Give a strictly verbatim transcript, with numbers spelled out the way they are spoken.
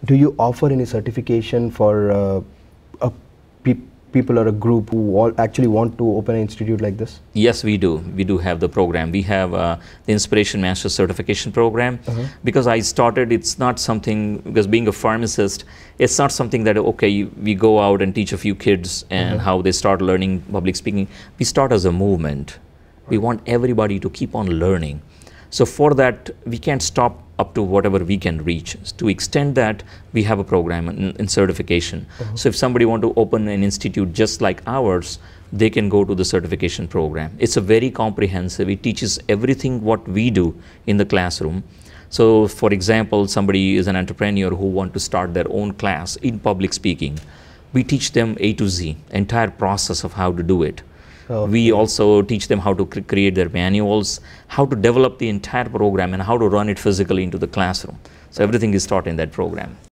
do you offer any certification for uh, a pe people or a group who all actually want to open an institute like this? Yes, we do. We do have the program. We have uh, the Inspiration Master Certification Program. Uh-huh. Because I started, it's not something, because being a pharmacist, it's not something that, okay, we go out and teach a few kids and uh-huh. how they start learning public speaking. We start as a movement. We want everybody to keep on learning. So for that, we can't stop up to whatever we can reach. To extend that, we have a program in, in certification. Uh-huh. So if somebody want to open an institute just like ours, they can go to the certification program. It's a very comprehensive. It teaches everything what we do in the classroom. So for example, somebody is an entrepreneur who want to start their own class in public speaking. We teach them A to Z, entire process of how to do it. Okay. We also teach them how to cre create their manuals, how to develop the entire program, and how to run it physically into the classroom. So everything is taught in that program.